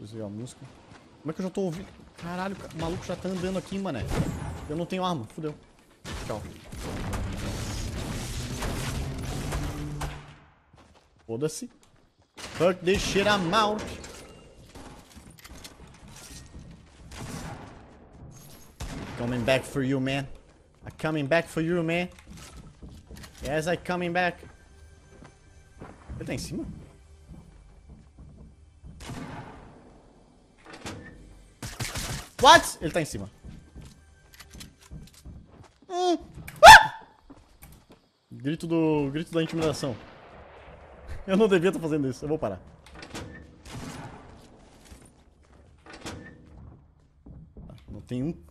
Desligar a música. Como é que eu já tô ouvindo? Caralho, o maluco já tá andando aqui, mané. Eu não tenho arma, fudeu. Tchau. Foda-se. Fuck this shit, I'm out. Coming back for you, man. I'm coming back for you, man. Yes, I'm coming back. Ele tá em cima? What? Ele tá em cima. Ah! Grito da intimidação. Eu não devia estar fazendo isso. Eu vou parar. Não tem um.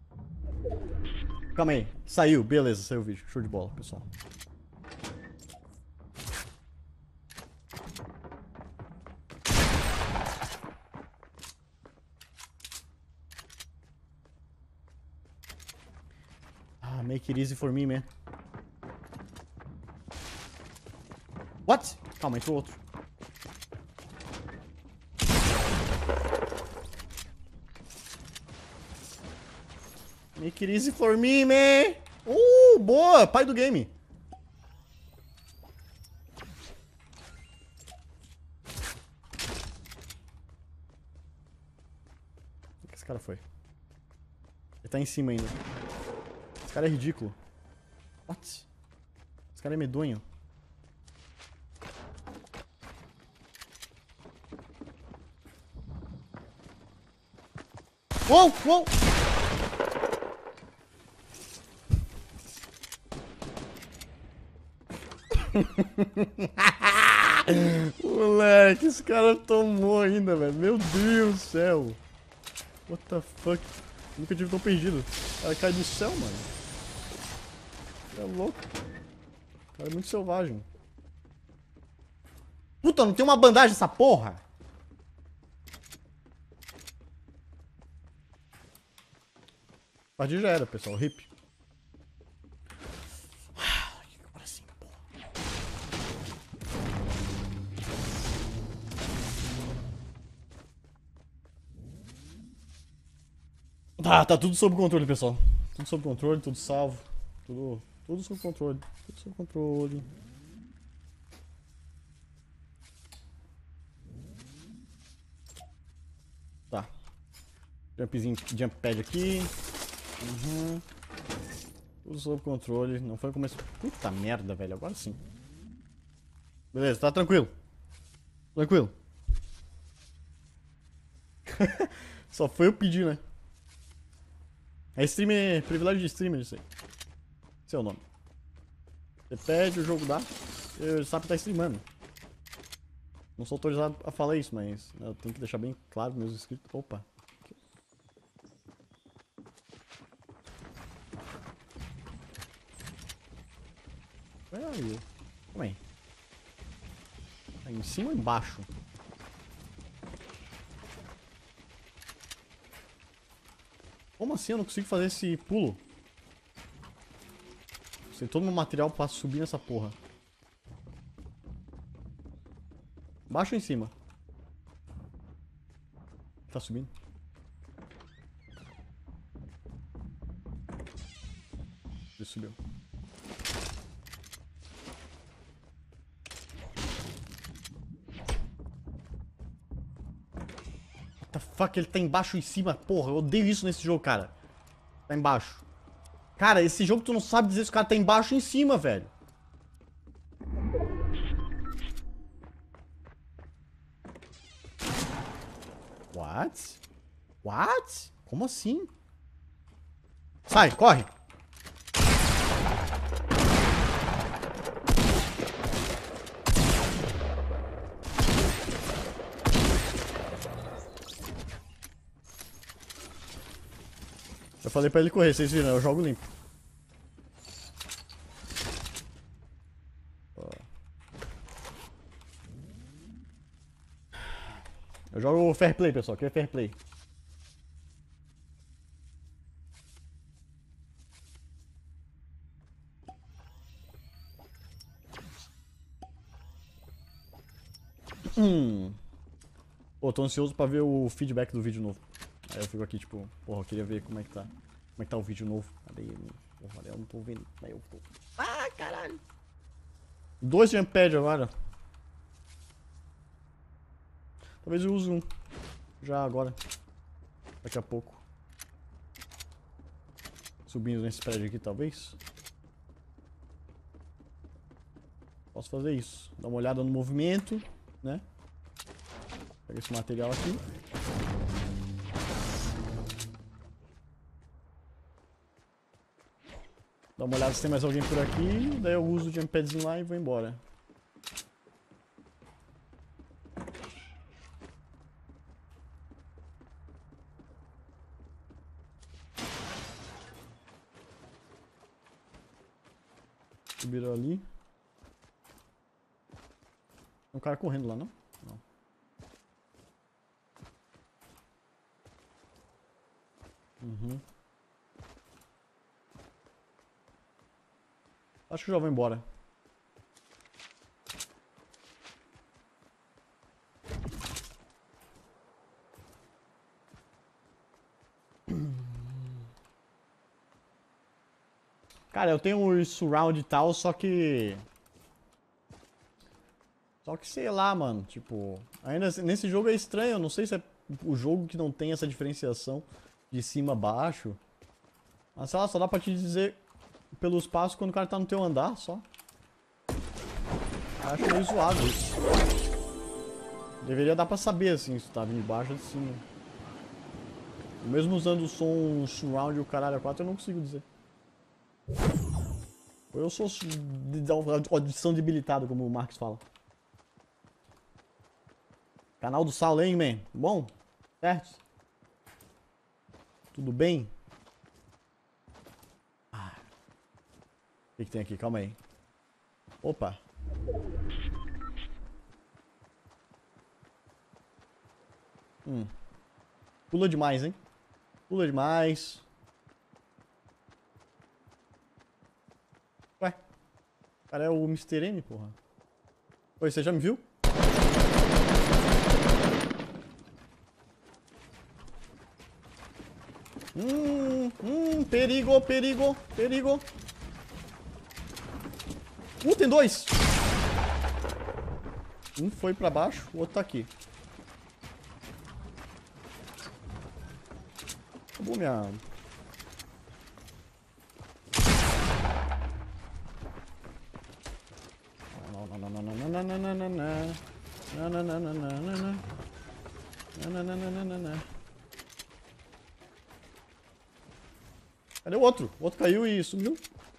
Calma aí. Saiu. Beleza, saiu o vídeo. Show de bola, pessoal. Ah, make it easy for me, man. What? Calma, entrou outro. Make it easy for me, man. Boa! Pai do game. O que esse cara foi? Ele tá em cima ainda. Esse cara é ridículo. What? Esse cara é medonho. Uou! Uou! Moleque, esse cara tomou ainda, velho. Meu Deus do céu. What the fuck? Nunca tive tão perdido. O cara cai do céu, mano. É louco. O cara é muito selvagem. Puta, não tem uma bandagem essa porra? A partida já era, pessoal. Hip. Agora sim, porra. Tá tudo sob controle, pessoal. Tudo sob controle, tudo salvo. Tudo sob controle. Tudo sob controle. Tá. Jump pad aqui. Tudo sob controle. Não foi o começo. Puta merda, velho. Agora sim. Beleza, tá tranquilo. Tranquilo. Só foi eu pedir, né? É streamer. Privilégio de streamer, isso aí. Esse é o nome. Você pede, o jogo dá. Você sabe que tá streamando. Não sou autorizado a falar isso, mas eu tenho que deixar bem claro nos meus inscritos. Opa. Where are you? Calma aí. Tá em cima ou embaixo? Como assim eu não consigo fazer esse pulo? Tem todo o meu material pra subir nessa porra. Embaixo ou em cima? Tá subindo? Ele subiu. What the fuck? Ele tá embaixo ou em cima? Porra, eu odeio isso nesse jogo, cara. Tá embaixo. Cara, esse jogo tu não sabe dizer se o cara tá embaixo ou em cima, velho. What? What? Como assim? Sai, corre! Eu falei pra ele correr, vocês viram, eu jogo limpo. Eu jogo fair play, pessoal, que é fair play. Pô, tô ansioso pra ver o feedback do vídeo novo. Aí eu fico aqui, tipo, porra, eu queria ver como é que tá. Como é que tá o vídeo novo. Cadê ele? Porra, eu não tô vendo. Aí eu tô. Ah, caralho. 2 jump pad agora. Talvez eu use um. Já agora. Daqui a pouco. Subindo nesse prédio aqui, talvez. Posso fazer isso. Dar uma olhada no movimento, né? Pega esse material aqui. Dá uma olhada se tem mais alguém por aqui. Daí eu uso o jump padzinho lá e vou embora. Subiram ali. Tem um cara correndo lá, não? Não. Uhum. Acho que eu já vou embora. Cara, eu tenho o surround e tal, só que... Só que sei lá, mano, tipo... Ainda nesse jogo é estranho, eu não sei se é o jogo que não tem essa diferenciação de cima a baixo. Mas sei lá, só dá pra te dizer pelos passos quando o cara tá no teu andar, só. Acho meio zoado isso. Deveria dar pra saber, assim, se tá vindo de baixo ou de cima. Mesmo usando o som surround e o caralho a 4, eu não consigo dizer. Ou eu sou de audição debilitada, como o Marcos fala. Canal do Saulo, hein, man? Bom? Certo? Tudo bem? Ah. O que tem aqui? Calma aí. Opa. Pula demais, hein? Pula demais. Ué? O cara é o Mr. M, porra. Oi, você já me viu? Perigo, perigo, perigo. Tem 2. Um foi pra baixo, o outro tá aqui. Acabou minha... Cadê o outro? O outro caiu e sumiu.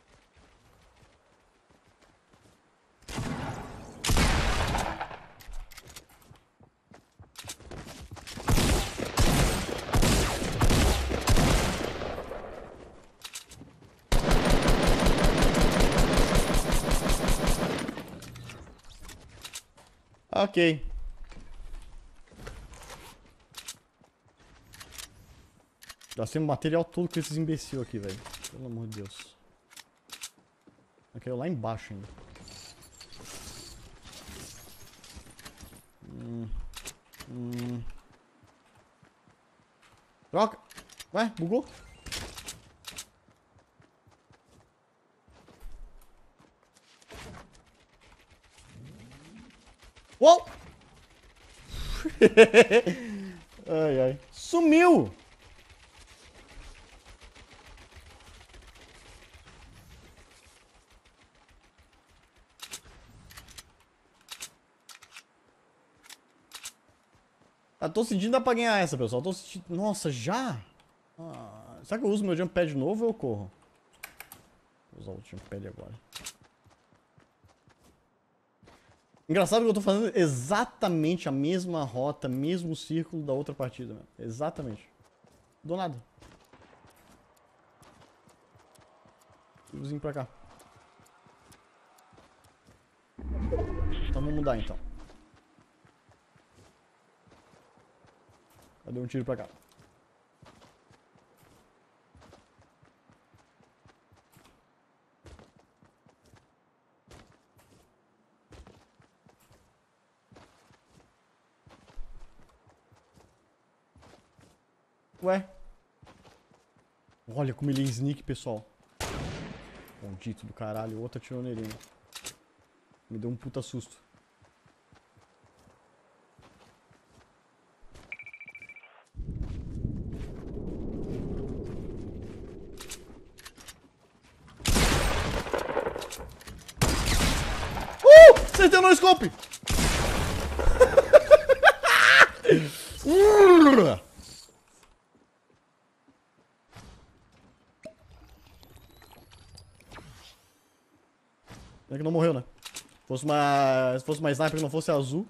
Ok. Gastei o material todo com esses imbecil aqui, velho. Pelo amor de Deus. Caiu lá embaixo ainda. Troca! Ué, bugou? Uou! Ai, ai. Sumiu! Ah, tô sentindo que dá pra ganhar essa, pessoal. Tô sentindo... Nossa, já? Ah, será que eu uso meu jump pad de novo ou eu corro? Vou usar o jump pad agora. Engraçado que eu tô fazendo exatamente a mesma rota, mesmo círculo da outra partida, mano. Exatamente. Do nada. Vamos pra cá. Então vamos mudar então. Cadê um tiro pra cá? Ué. Olha como ele é sneak, pessoal. Maldito do caralho. Outra atirou nele, né? Me deu um puta susto. Acertei no scope! É que não morreu, né? Se fosse uma sniper que não fosse azul.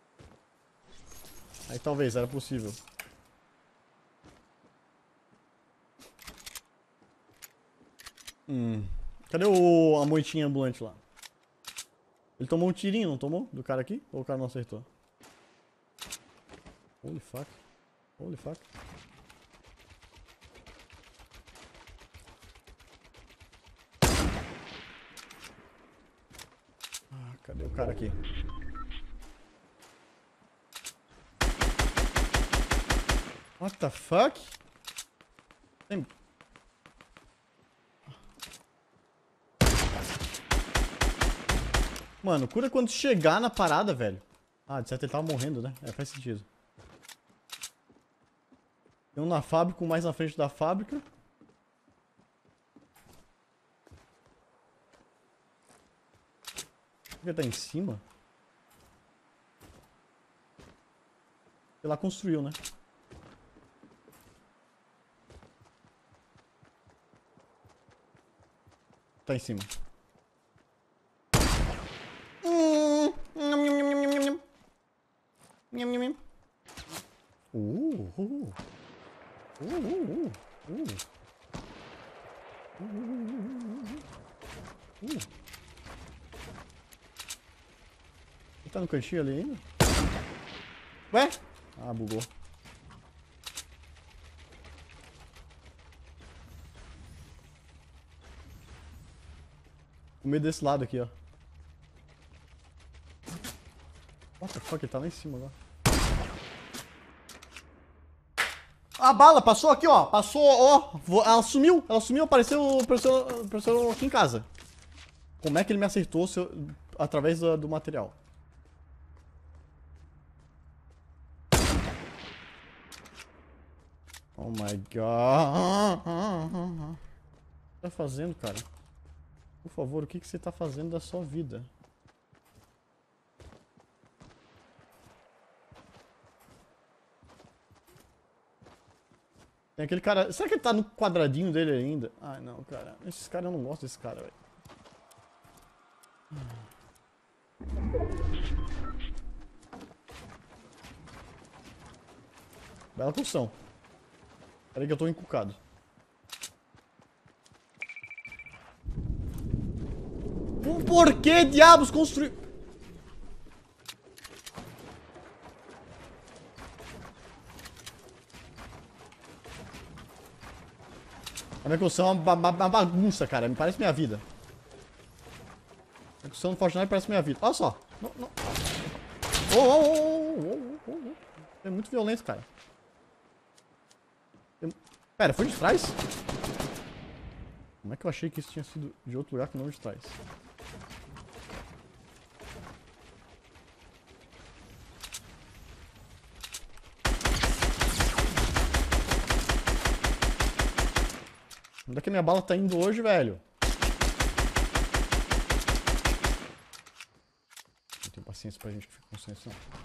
Aí talvez, era possível. Cadê a moitinha ambulante lá? Ele tomou um tirinho, não tomou? Do cara aqui? Ou o cara não acertou? Holy fuck. Holy fuck. Ah, cadê o cara aqui? What the fuck? Tem... Mano, cura quando chegar na parada, velho. Ah, de certo ele tava morrendo, né? É, faz sentido. Tem um na fábrica, um mais na frente da fábrica. Ele tá em cima? Ele lá construiu, né? Tá em cima. Ele tá no cantinho ali ainda? Ué? Ah, bugou. O meio desse lado aqui, ó. What the fuck, ele tá lá em cima agora. A bala passou aqui, ó. Passou, ó. Ela sumiu, apareceu aqui em casa. Como é que ele me acertou através do material? Oh my god. O que você tá fazendo, cara? Por favor, o que você tá fazendo da sua vida? Tem aquele cara... Será que ele tá no quadradinho dele ainda? Ai, não, cara. Esses caras, eu não gosto desse cara, velho. Bela construção. Peraí que eu tô encucado. Por que diabos construiu... A minha construção é uma bagunça, cara. Me parece minha vida. A construção do Fortnite parece minha vida. Olha só. Não, não. É muito violento, cara. Pera, foi de trás? Como é que eu achei que isso tinha sido de outro lugar que não de trás? Onde é que a minha bala tá indo hoje, velho? Não tenho paciência pra gente que fica com senso, não.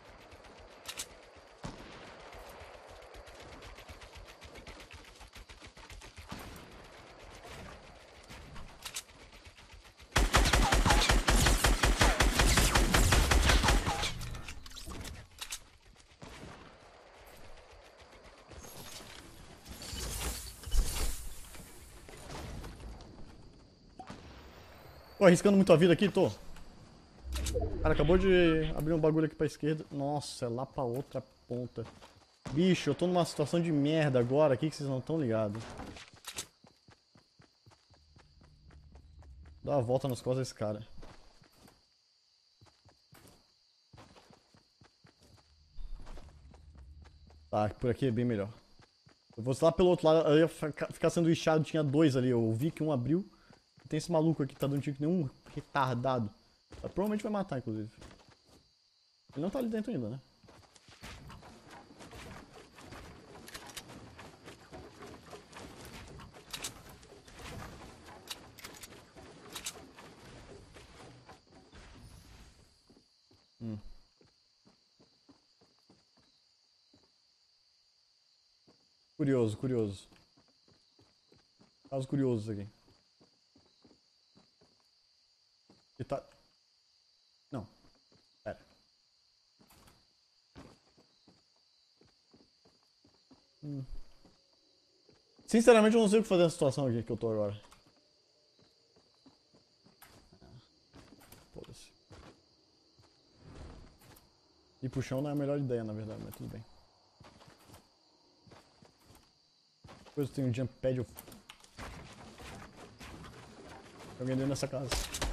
Tô arriscando muito a vida aqui, tô. Cara, acabou de abrir um bagulho aqui pra esquerda. Nossa, é lá pra outra ponta. Bicho, eu tô numa situação de merda agora aqui que vocês não estão ligados. Dá uma volta nas costas desse cara. Tá, por aqui é bem melhor. Eu fosse lá pelo outro lado, eu ia ficar sanduichado, tinha dois ali. Eu vi que um abriu. Tem esse maluco aqui que tá dando tiro que nem um retardado. Provavelmente vai matar, inclusive. Ele não tá ali dentro ainda, né? Curioso, curioso. Caso curioso isso aqui. Ele tá... Não. Pera. Sinceramente eu não sei o que fazer nessa situação aqui que eu tô agora. Foda-se. Ir pro chão não é a melhor ideia, na verdade, mas tudo bem. Depois tem um jump pad. Tem alguém dentro dessa casa.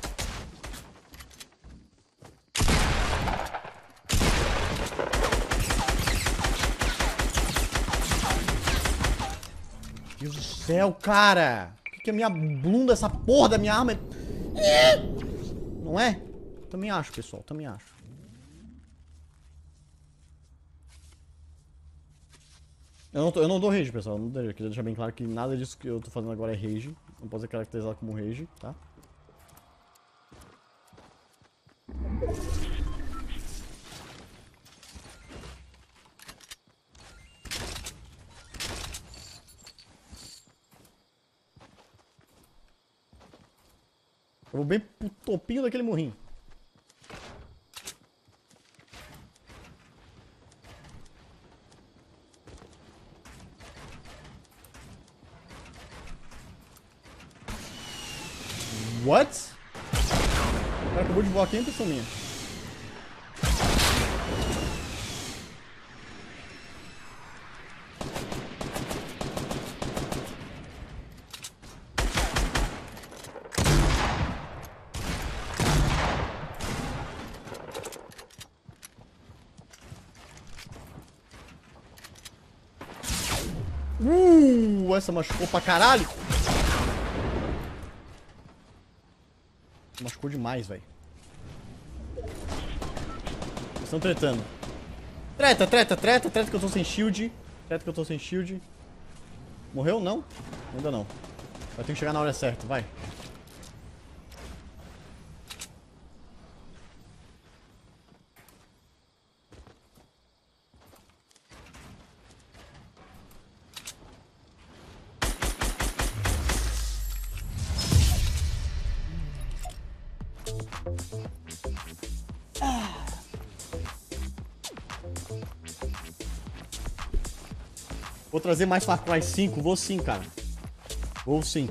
Meu Deus do céu, cara! Por que a minha bunda, essa porra da minha arma é... Não é? Também acho, pessoal, também acho. Eu não dou rage, pessoal. Eu queria deixar bem claro que nada disso que eu tô fazendo agora é rage. Não pode ser caracterizado como rage, tá? Eu vou bem pro topinho daquele morrinho. What? O cara acabou de voar aqui, impressão minha. Essa machucou pra caralho. Machucou demais, velho. Eles estão tretando. Treta, treta, treta, treta que eu tô sem shield. Treta que eu tô sem shield. Morreu? Não? Ainda não. Vai ter que chegar na hora certa, vai. Vou trazer mais Far Cry 5? Vou sim, cara. Vou sim.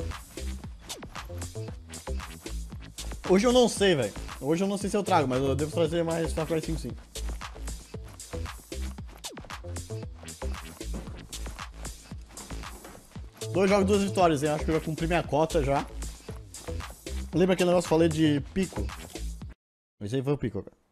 Hoje eu não sei, velho. Hoje eu não sei se eu trago, mas eu devo trazer mais Far Cry 5 sim. Dois jogos, duas vitórias, hein? Acho que eu já cumpri minha cota já. Lembra aquele negócio que eu falei de pico? Esse aí foi o pico, cara.